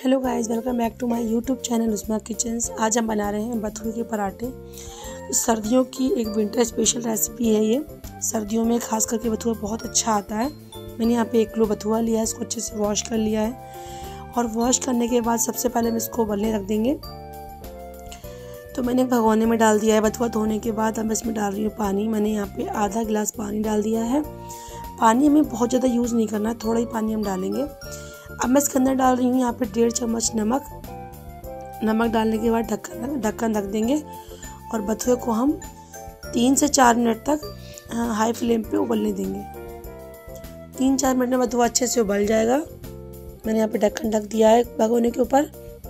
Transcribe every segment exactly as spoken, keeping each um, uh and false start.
Hello guys, welcome back to my YouTube channel Usma kitchens. आज हम बना रहे हैं बथुए के पराठे। सर्दियों की एक विंटर स्पेशल रेसिपी है ये। सर्दियों में खास करके बथुआ बहुत अच्छा आता है। मैंने यहाँ पे एक किलो बथुआ लिया है, इसको अच्छे से वॉश कर लिया है। और वॉश करने के बाद सबसे पहले हम इसको उबलने रख देंगे। तो मैंने भगोने में डाल दिया है बथुआ धोने के बाद। अब इसमें डाल रही हूँ पानी। मैंने यहाँ पे आधा गिलास पानी डाल दिया है। पानी हमें बहुत ज़्यादा यूज़ नहीं करना, थोड़ा ही पानी हम डालेंगे। अब मैं इसके अंदर डाल रही हूँ यहाँ पे डेढ़ चम्मच नमक। नमक डालने के बाद ढक्कन ढक्कन रख देंगे और बथुए को हम तीन से चार मिनट तक हाई फ्लेम पे उबलने देंगे। तीन चार मिनट में बथुआ अच्छे से उबल जाएगा। मैंने यहाँ पे ढक्कन ढक दिया है भगोने के ऊपर।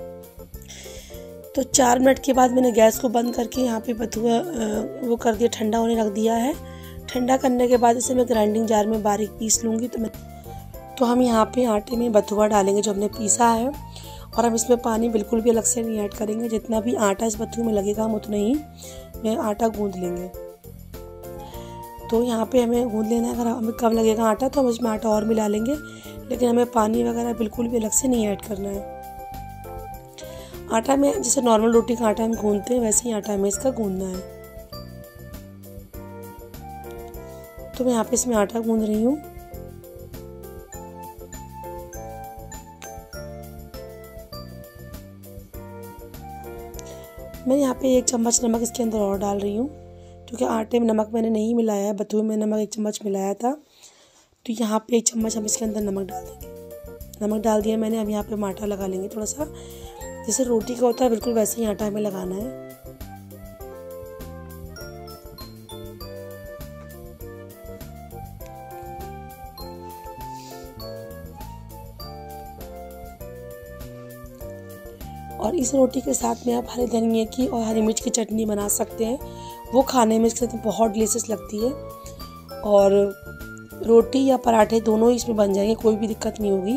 तो चार मिनट के बाद मैंने गैस को बंद करके यहाँ पे बथुआ वो कर दिया, ठंडा होने रख दिया है। ठंडा करने के बाद इसे मैं ग्राइंडिंग जार में बारीक पीस लूँगी। तो मैं तो हम यहाँ पे आटे में बथुआ डालेंगे जो हमने पीसा है। और हम इसमें पानी बिल्कुल भी अलग से नहीं ऐड करेंगे। जितना भी आटा इस बथुए में लगेगा हम उतना ही में आटा गूंद लेंगे। तो यहाँ पे हमें गूंद लेना है। अगर हमें कम लगेगा आटा तो हम इसमें आटा और मिला लेंगे, लेकिन हमें पानी वगैरह बिल्कुल भी अलग से नहीं ऐड करना है। आटा में जैसे नॉर्मल रोटी का आटा हम गूंदते हैं वैसे ही आटा हमें इसका गूंदना है। तो मैं यहाँ पे इसमें आटा गूंद रही हूँ। मैं यहाँ पे एक चम्मच नमक इसके अंदर और डाल रही हूँ, क्योंकि आटे में नमक मैंने नहीं मिलाया है, बथुए में नमक एक चम्मच मिलाया था। तो यहाँ पे एक चम्मच हम इसके अंदर नमक डाल देंगे। नमक डाल दिया मैंने। अब यहाँ पे हम आटा लगा लेंगे थोड़ा सा, जैसे रोटी का होता है बिल्कुल वैसे ही आटा हमें लगाना है। और इस रोटी के साथ में आप हरे धनिए की और हरी मिर्च की चटनी बना सकते हैं। वो खाने में इसके साथ बहुत डिलीशियस लगती है। और रोटी या पराठे दोनों ही इसमें बन जाएंगे, कोई भी दिक्कत नहीं होगी।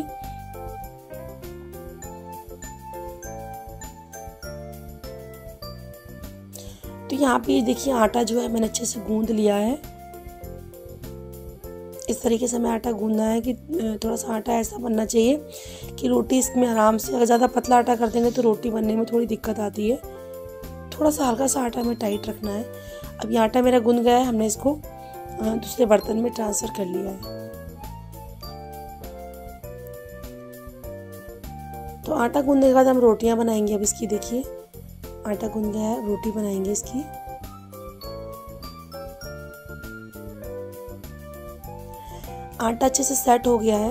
तो यहाँ पे देखिए आटा जो है मैंने अच्छे से गूंद लिया है। इस तरीके से हमें आटा गूंदना है कि थोड़ा सा आटा ऐसा बनना चाहिए कि रोटी इसमें आराम से, अगर ज़्यादा पतला आटा कर देंगे तो रोटी बनने में थोड़ी दिक्कत आती है। थोड़ा सा हल्का सा आटा हमें टाइट रखना है। अब ये आटा मेरा गूंद गया है, हमने इसको दूसरे बर्तन में ट्रांसफ़र कर लिया है। तो आटा गूंदने के बाद हम रोटियां बनाएंगे। अब इसकी देखिए आटा गूंद गया है, रोटी बनाएंगे इसकी। आटा अच्छे से सेट हो गया है।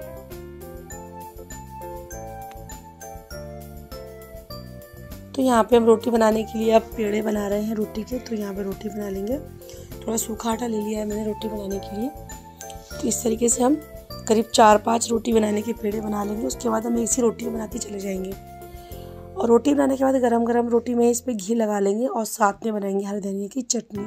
तो यहाँ पे हम रोटी बनाने के लिए अब पेड़े बना रहे हैं रोटी के। तो यहाँ पे रोटी बना लेंगे। थोड़ा सूखा आटा ले लिया है मैंने रोटी बनाने के लिए। तो इस तरीके से हम करीब चार पांच रोटी बनाने के पेड़े बना लेंगे। उसके बाद हम एक सी रोटी बनाते चले जाएंगे। और रोटी बनाने के बाद गरम गरम रोटी में इस पर घी लगा लेंगे और साथ में बनाएंगे हरे धनिए की चटनी।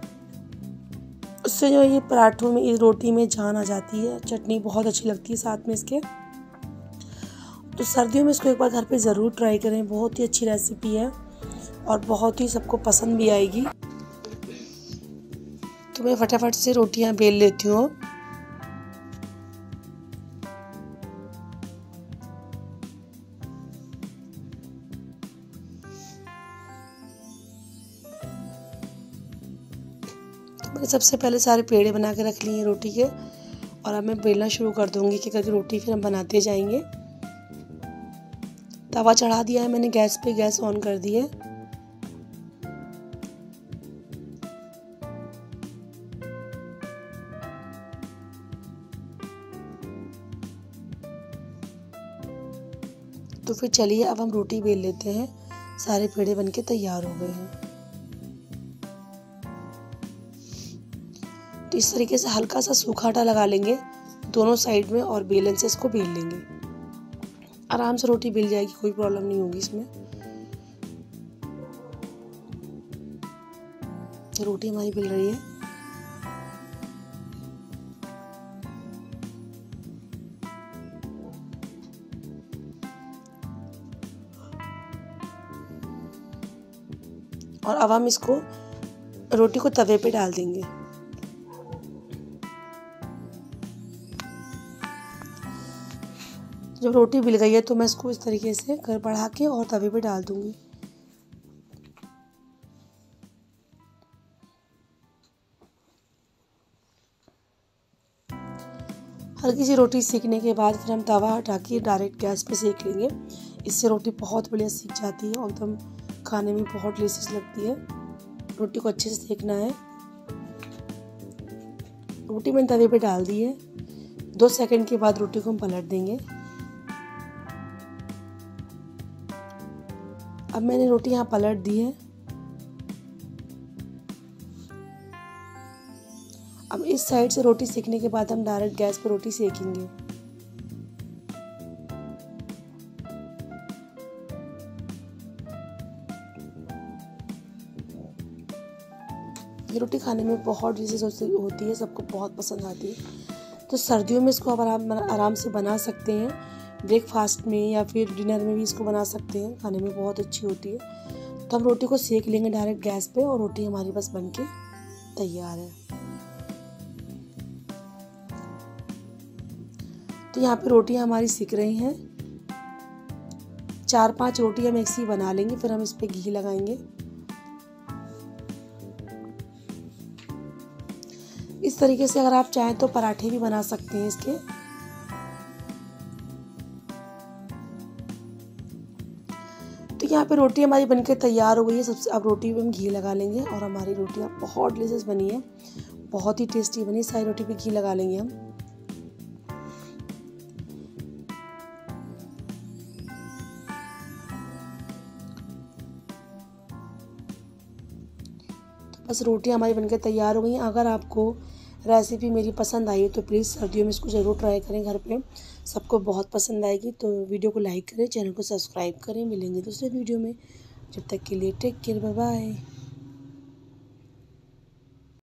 उससे जो ये पराठों में, इस रोटी में जान आ जाती है। चटनी बहुत अच्छी लगती है साथ में इसके। तो सर्दियों में इसको एक बार घर पे ज़रूर ट्राई करें। बहुत ही अच्छी रेसिपी है और बहुत ही सबको पसंद भी आएगी। तो मैं फटाफट से रोटियां बेल लेती हूँ। मैंने सबसे पहले सारे पेड़े बना के रख लिए हैं रोटी के। और अब मैं बेलना शुरू कर दूंगी कि करके रोटी फिर हम बनाते जाएंगे। तवा चढ़ा दिया है मैंने गैस पे, गैस ऑन कर दी है। तो फिर चलिए अब हम रोटी बेल लेते हैं। सारे पेड़े बनके तैयार हो गए हैं। तो इस तरीके से हल्का सा सूखा आटा लगा लेंगे दोनों साइड में और बेलन से इसको बेल लेंगे। आराम से रोटी बेल जाएगी, कोई प्रॉब्लम नहीं होगी इसमें। रोटी हमारी बेल रही है। और अब हम इसको रोटी को तवे पे डाल देंगे। जब रोटी मिल गई है तो मैं इसको इस तरीके से कर बढ़ा के और तवे पे डाल दूँगी। हल्की सी रोटी सेकने के बाद फिर हम तवा हटा के डायरेक्ट गैस पे सेक लेंगे। इससे रोटी बहुत बढ़िया सीख जाती है और एकदम खाने में बहुत डिलीशियस लगती है। रोटी को अच्छे से सेकना है। रोटी मैंने तवे पे डाल दी है। दो सेकंड के बाद रोटी को हम पलट देंगे। अब मैंने रोटी यहाँ पलट दी है। अब इस साइड से रोटी सेकने के बाद हम डायरेक्ट गैस पर रोटी सेकेंगे। ये रोटी खाने में बहुत डिलीशियस होती है, सबको बहुत पसंद आती है। तो सर्दियों में इसको आप आराम आराम से बना सकते हैं। ब्रेकफास्ट में या फिर डिनर में भी इसको बना सकते हैं, खाने में बहुत अच्छी होती है। तो हम रोटी को सेक लेंगे डायरेक्ट गैस पे और रोटी हमारी बस बनके तैयार है। तो यहाँ पे रोटियाँ हमारी सिक रही हैं। चार पांच रोटी हम एक सी बना लेंगे, फिर हम इस पे घी लगाएंगे। इस तरीके से अगर आप चाहें तो पराठे भी बना सकते हैं इसके। तो यहाँ पे रोटी हमारी बनके तैयार हो गई है। सबसे अब रोटी पे हम घी लगा लेंगे और हमारी रोटियाँ बहुत डिलीशियस बनी है, बहुत ही टेस्टी बनी। सारी रोटी पे घी लगा लेंगे हम। बस रोटियाँ हमारी बनकर तैयार हो गई हैं। अगर आपको रेसिपी मेरी पसंद आई है तो प्लीज़ सर्दियों में इसको ज़रूर ट्राई करें घर पे, सबको बहुत पसंद आएगी। तो वीडियो को लाइक करें, चैनल को सब्सक्राइब करें। मिलेंगे दूसरे वीडियो में, जब तक के लिए टेक केयर, बाय बाय।